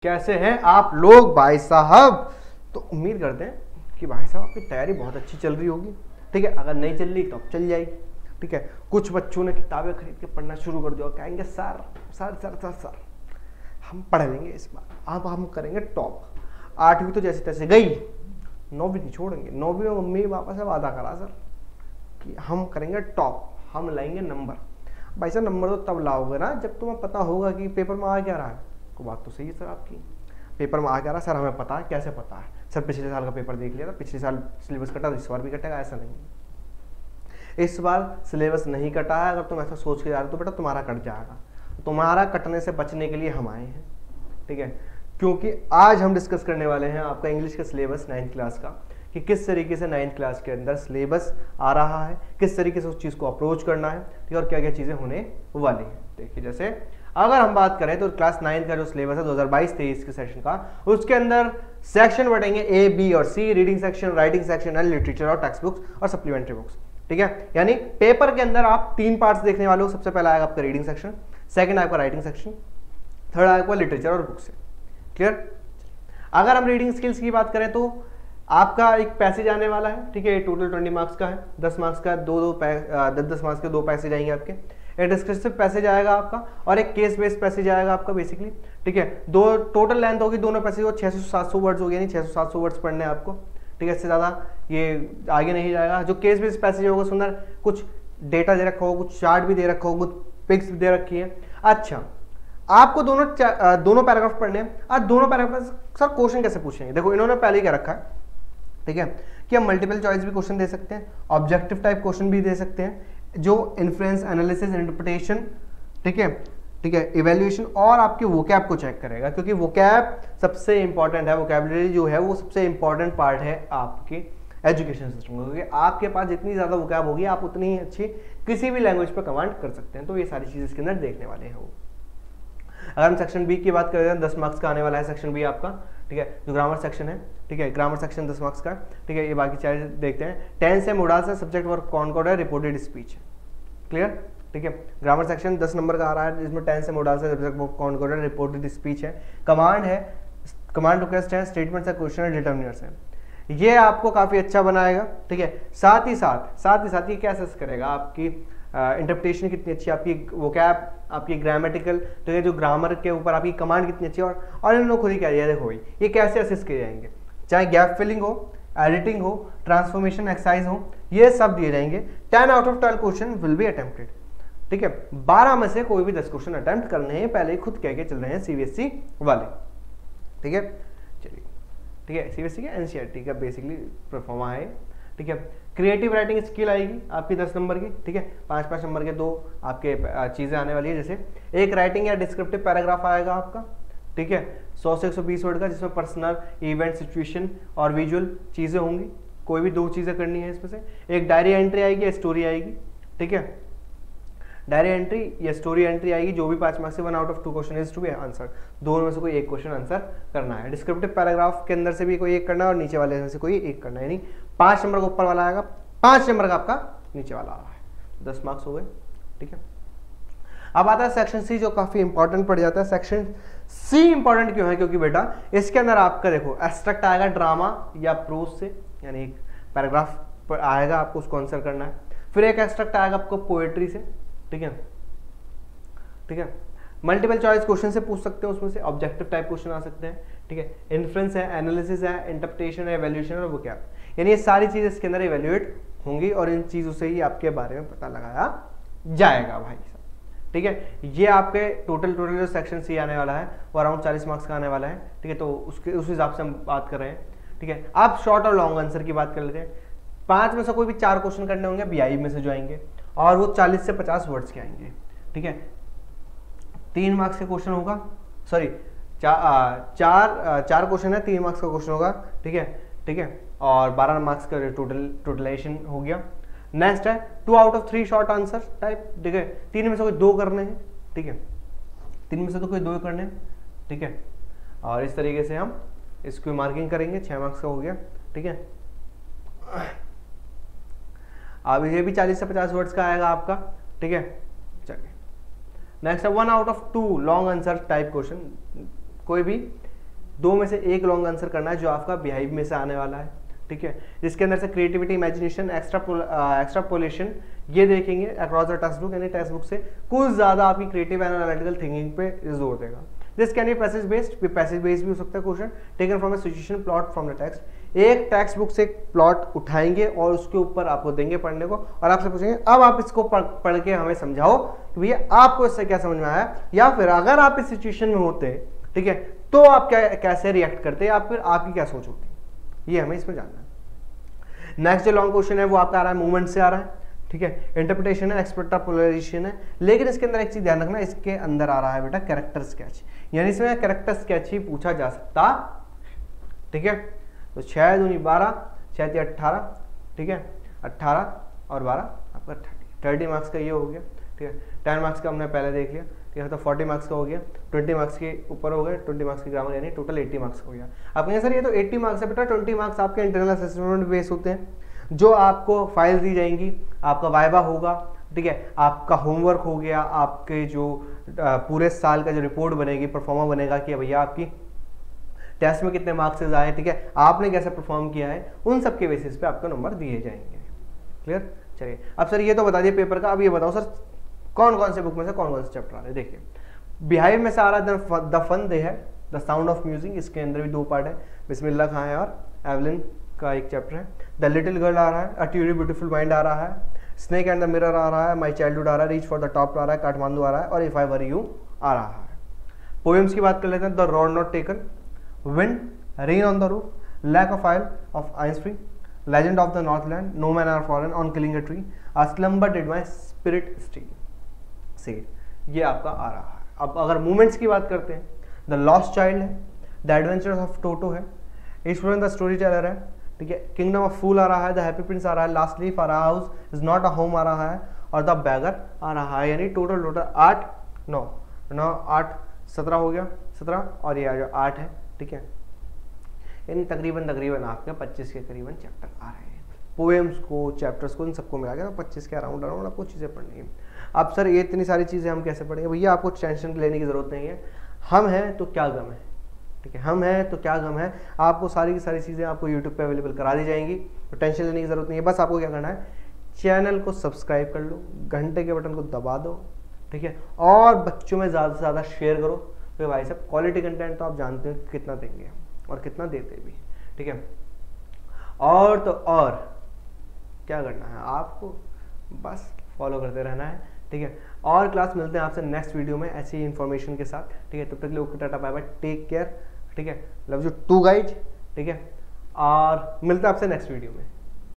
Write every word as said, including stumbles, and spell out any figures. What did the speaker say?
कैसे हैं आप लोग भाई साहब? तो उम्मीद करते हैं कि भाई साहब आपकी तैयारी बहुत अच्छी चल रही होगी। ठीक है, अगर नहीं चल रही तो अब चल जाएगी। ठीक है, कुछ बच्चों ने किताबें खरीद के पढ़ना शुरू कर दिया, कहेंगे sir sir sir sir sir हम पढ़ लेंगे इस बार, अब हम करेंगे टॉप। आठवीं तो जैसे तैसे गई, नौवीं नहीं छोड़ेंगे। नौवीं में मम्मी पापा से वादा करा सर कि हम करेंगे टॉप, हम लाएंगे नंबर। भाई साहब नंबर तो तब लाओगे ना जब तुम्हें पता होगा कि पेपर में आ क्या रहा है। को बात तो सही है सर आपकी, पेपर में आ क्या रहा सर हमें पता है। कैसे पता है सर? पिछले साल का पेपर देख लिया था, पिछले साल सिलेबस कटा तो इस बार भी कटेगा, ऐसा नहीं है। इस बार सिलेबस नहीं कटा है, अगर तुम ऐसा सोच के जा रहे हो तो बेटा तुम्हारा कट जाएगा। तुम्हारा कटने से बचने के लिए हम आए हैं। ठीक है, क्योंकि आज हम डिस्कस करने वाले हैं आपका इंग्लिश का सिलेबस नाइन्थ क्लास का, कि किस तरीके से नाइन्थ क्लास के अंदर सिलेबस आ रहा है, किस तरीके से उस चीज़ को अप्रोच करना है, ठीक है, और क्या क्या चीज़ें होने वाली हैं। देखिए जैसे अगर हम बात करें तो क्लास नाइन्थ का जो सिलेबस है दो हज़ार बाईस तेईस के सेशन का, उसके अंदर सेक्शन बढ़ेंगे ए बी और C, reading section, writing section and literature और टेक्स्ट बुक्स और सप्लीमेंट्री बुक्स। ठीक है, यानी पेपर के अंदर आप तीन पार्ट्स देखने वाले हो। सबसे पहला आएगा आपका रीडिंग सेक्शन, सेकंड आपका राइटिंग सेक्शन, थर्ड आएगा लिटरेचर और बुक्स। क्लियर? अगर हम रीडिंग स्किल्स की बात करें तो आपका एक पैसेज आने वाला है। ठीक है, टोटल ट्वेंटी मार्क्स का है, दस मार्क्स का दो दो दस दस मार्क्स के दो पैसेज आएंगे आपके। एक डिस्क्रिप्टिव पैसेज आएगा आपका और एक केस बेस्ड पैसेज आएगा आपका बेसिकली। ठीक है, दो टोटल लेंथ होगी दोनों पैसेज वो छह सौ सात सौ वर्ड्स होगी, यानी छह सौ सात सौ वर्ड्स पढ़ने हैं आपको। ठीक है, इससे ज़्यादा ये आगे नहीं जाएगा। जो केस बेस्ड पैसेज होगा सुंदर कुछ डेटा दे रखा होगा, कुछ चार्ट भी दे रखा होगा, कुछ पिक्स भी दे रखी है। अच्छा, आपको दोनों दोनों पैराग्राफ पढ़ने हैं। आज दोनों पैराग्राफ सर क्वेश्चन कैसे पूछेंगे? देखो इन्होंने पहले क्या रखा है, ठीक है, कि हम मल्टीपल चॉइस भी क्वेश्चन दे सकते हैं, ऑब्जेक्टिव टाइप क्वेश्चन भी दे सकते हैं, जो इन्फ्लुएंस, एनालिसिस, इंटरप्रिटेशन, ठीक है, ठीक है, इवैल्यूएशन और आपके वोकैब को चेक करेगा, क्योंकि वोकैब सबसे इंपॉर्टेंट है। वोकैबुलरी जो है वो सबसे इंपॉर्टेंट पार्ट है आपके एजुकेशन सिस्टम का, क्योंकि आपके पास जितनी ज्यादा वोकैब होगी आप उतनी ही अच्छी किसी भी लैंग्वेज पर कमांड कर सकते हैं। तो ये सारी चीजें इसके अंदर देखने वाले हैं वो। अगर हम सेक्शन बी की बात करें तो दस मार्क्स का आने वाला है सेक्शन बी आपका। ठीक है, जो ग्रामर सेक्शन है, ठीक है, ग्रामर सेक्शन दस मार्क्स का। ठीक है, ये बाकी चार देखते हैं। टेंस है, मोडाल्स है, सब्जेक्ट वर्ब कॉनकॉर्ड है, रिपोर्टेड स्पीच है। क्लियर? ठीक है, ग्रामर सेक्शन दस नंबर का आ रहा है, जिसमें टेंस है, मोडाल्स है, सब्जेक्ट वर्ब कॉनकॉर्ड है, रिपोर्टेड स्पीच है। कमांड है, कमांड रिक्वेस्ट है, स्टेटमेंट्स है, क्वेश्चन है, डिटर्मिनर्स है। ये आपको काफी अच्छा बनाएगा। ठीक है, साथ ही साथ साथ ही साथ ये क्या असेस करेगा आपकी इंटरप्रिटेशन uh, कितनी अच्छी, आपकी वोकैब, आपकी ग्रामेटिकल, तो ये जो ग्रामर के ऊपर आपकी कमांड कितनी अच्छी है। और और इन लोग खुद ही क्या दिया, देखो ये कैसे असेस किए जाएंगे, चाहे गैप फिलिंग हो, एडिटिंग हो, ट्रांसफॉर्मेशन एक्सरसाइज हो, ये सब दिए जाएंगे। Ten out of twelve question will be attempted. ठीक है, बारह में से कोई भी दस क्वेश्चन अटेम्प्ट करने हैं, पहले ही खुद कह के चल रहे हैं सीबीएसई वाले। ठीक है, चलिए, ठीक है, सीबीएसई का एनसीईआरटी का बेसिकली परफॉर्मा है। ठीक है, क्रिएटिव राइटिंग स्किल आएगी आपकी दस नंबर की। ठीक है, पांच पांच नंबर के दो आपके चीजें आने वाली है, जैसे एक राइटिंग या डिस्क्रिप्टिव पैराग्राफ आएगा आपका। ठीक है, सौ से एक सौ बीस वर्ड का, जिसमें पर्सनल, इवेंट, सिचुएशन और विजुअल चीजें होंगी। कोई भी दो चीजें करनी है इसमें से। एक डायरी एंट्री आएगी या स्टोरी आएगी। ठीक है, डायरी एंट्री या स्टोरी एंट्री आएगी, जो भी पांच मार्क्स से one out of two question is to be answer, दोनों में से कोई एक क्वेश्चन आंसर करना है। डिस्क्रिप्टिव पैराग्राफ के अंदर से भी कोई एक करना है और नीचे वाले में से कोई एक करना है, यानी पांच नंबर का ऊपर वाला आएगा, पांच नंबर का आपका नीचे वाला आ रहा है। दस मार्क्स हो गए। ठीक है, अब आता है सेक्शन सी, जो काफी इंपॉर्टेंट पड़ जाता है। सेक्शन सी इंपॉर्टेंट क्यों है? क्योंकि बेटा इसके अंदर आपका देखो एब्स्ट्रैक्ट आएगा ड्रामा या प्रोज से, यानी एक पैराग्राफ पर आएगा, आपको उसको आंसर करना है। फिर एक एब्स्ट्रैक्ट आएगा आपको पोएट्री से। ठीक है, ठीक है, मल्टीपल चॉइस क्वेश्चन से पूछ सकते हैं, उसमें से ऑब्जेक्टिव टाइप क्वेश्चन आ सकते हैं। ठीक है, इन्फ्लुएंस है, एनालिसिस है, इंटरप्रिटेशन है, इवैल्यूएशन और वोकैब, यानी ये सारी चीजें इसके अंदर इवैल्यूएट होंगी और इन चीजों से ही आपके बारे में पता लगाया जाएगा भाई साहब। ठीक है, ये आपके टोटल टोटल जो सेक्शन सी आने वाला है वो अराउंड चालीस मार्क्स का आने वाला है। ठीक है, तो उसके उस हिसाब से हम बात कर रहे हैं। ठीक है, आप शॉर्ट और लॉन्ग आंसर की बात कर लेते हैं। पांच में से कोई भी चार क्वेश्चन करने होंगे बीआई में से जो आएंगे, और वो चालीस से पचास वर्ड्स के आएंगे। ठीक है, तीन मार्क्स का क्वेश्चन होगा, सॉरी चा, चार चार क्वेश्चन है, तीन मार्क्स का क्वेश्चन होगा। ठीक है, ठीक है, और बारह मार्क्स का टोटल टोटलाइजेशन हो गया। नेक्स्ट है two out of three short answer type. ठीक है, तीन में से कोई दो करने हैं। ठीक है, तीन में से तो कोई दो करने हैं। ठीक है, और इस तरीके से हम इसकी मार्किंग करेंगे, छह मार्क्स का हो गया। ठीक है, अब ये भी चालीस से पचास वर्ड्स का आएगा आपका। ठीक है, चलिए नेक्स्ट है one out of two long answer type question. कोई भी दो में से एक लॉन्ग आंसर करना है जो आपका बिहाइव में से आने वाला है, ठीक है, जिसके अंदर से क्रिएटिविटी, इमेजिनेशन, एक्स्ट्रा एक्स्ट्रापोलेशन ये देखेंगे अक्रॉस द टेक्स्ट बुक, यानी टेक्स्ट बुक से कुछ ज्यादा आपकी क्रिएटिव एंड एनालिटिकल थिंकिंग पे जोर देगा। This can be passage based, passage based भी हो सकता है question, taken from a situation plot from the text. एक टेक्स्ट बुक से प्लॉट उठाएंगे और उसके ऊपर आपको देंगे पढ़ने को और आपसे पूछेंगे अब आप इसको पढ़, पढ़ के हमें समझाओ कि भैया आपको इससे क्या समझ में आया, या फिर अगर आप इस सिचुएशन में होते, ठीक है, तो आप क्या कैसे रिएक्ट करते, या फिर आपकी क्या सोच होती, ये हमें इसमें जानना है। नेक्स्ट जो लॉन्ग क्वेश्चन है वो आपका आ रहा है मूवमेंट से आ रहा है, ठीक है, इंटरप्रिटेशन है, एक्सट्रापोलेशन है, लेकिन इसके अंदर एक चीज ध्यान रखना, इसके अंदर आ रहा है बेटा कैरेक्टर स्केच, यानी इसमें कैरेक्टर स्केच ही पूछा जा सकता, ठीक है। तो छह दूनी बारह, छह तीन अट्ठारह, ठीक है, अट्ठारह और बारह आपका थर्टी, थर्टी मार्क्स का ये हो गया, ठीक है। टेन मार्क्स का हमने पहले देख लिया, ठीक है, तो फोर्टी मार्क्स का हो गया, ट्वेंटी मार्क्स के ऊपर हो गए, ट्वेंटी मार्क्स की ग्रामर, यानी टोटल एट्टी मार्क्स का हो गया। आप कहेंगे सर ये तो एट्टी मार्क्स है बेटा, ट्वेंटी मार्क्स आपके इंटरनल असेसमेंट बेस होते हैं, जो आपको फाइल दी जाएंगी, आपका वाइवा होगा, ठीक है, आपका होमवर्क हो गया, आपके जो पूरे साल का जो रिपोर्ट बनेगी, परफॉर्मा बनेगा कि भैया आपकी टेस्ट में कितने मार्क्स आए, ठीक है, आपने कैसे परफॉर्म किया है, उन सब के बेसिस पे आपको नंबर दिए जाएंगे। क्लियर? चलिए अब सर ये तो बता दिए पेपर का, अब ये बताओ सर कौन कौन से बुक में से कौन कौन से चैप्टर आ रहे हैं। देखिए बिहाइव में से आ रहा है द फन डे है, द साउंड ऑफ म्यूजिक, इसके अंदर भी दो पार्ट है, बिस्मिल्लाह खां है और एवलिन का एक चैप्टर है। द लिटिल गर्ल आ रहा है, अ ट्यूरी ब्यूटीफुल माइंड आ रहा है, स्नेक एंड द मिरर आ रहा है, माई चाइल्डहुड आ रहा है, रीच फॉर द टॉप आ रहा है, काठमांडू आ रहा है और इफ आई वर यू आ रहा है। पोएम्स की बात कर लेते हैं, the road not taken, wind, rain on the roof, lake of isle of Innisfree, legend of the Northland, no man are foreign, on killing a tree, a slumber did my spirit seal से, ये आपका आ रहा है। अब अगर movements की बात करते हैं, द लॉस्ट चाइल्ड है, द एडवेंचर्स ऑफ टोटो है, ईश्वरन द स्टोरी टेलर है, ठीक है, किंगडम ऑफ फूल आ रहा है, द हैप्पी प्रिंस आ रहा है, लास्ट लीफ आ रहा है, house is not a home आ रहा है और द बैगर आ रहा है, यानी टोटल टोटल आठ, नौ नौ आठ सत्रह हो गया, सत्रह और ये जो आठ है, ठीक है, यानी तकरीबन तकरीबन आपके पच्चीस के करीबन चैप्टर आ रहे हैं। पोएम्स को, चैप्टर्स को, इन सबको मिला के पच्चीस के अराउंड अराउंड आपको चीज़ें पढ़नी है। अब सर ये इतनी सारी चीज़ें हम कैसे पढ़ेंगे, भैया आपको टेंशन लेने की ज़रूरत नहीं है, हम हैं तो क्या गम है, ठीक है, हम हैं तो क्या गम है, आपको सारी की सारी चीज़ें आपको यूट्यूब पे अवेलेबल करा दी जाएंगी, तो टेंशन लेने की ज़रूरत नहीं है। बस आपको क्या करना है, चैनल को सब्सक्राइब कर लो, घंटे के बटन को दबा दो, ठीक है, और बच्चों में ज़्यादा से ज़्यादा शेयर करो, तो भाई साहब क्वालिटी कंटेंट तो आप जानते हो कितना देंगे और कितना देते भी, ठीक है। और तो और क्या करना है आपको, बस फॉलो करते रहना है, ठीक है। और क्लास मिलते हैं आपसे नेक्स्ट वीडियो में ऐसी इन्फॉर्मेशन के साथ, ठीक है, तब तक लोग tata bye bye, take care, ठीक है, लव यू टू गाइज, ठीक है, और मिलते हैं आपसे नेक्स्ट वीडियो में।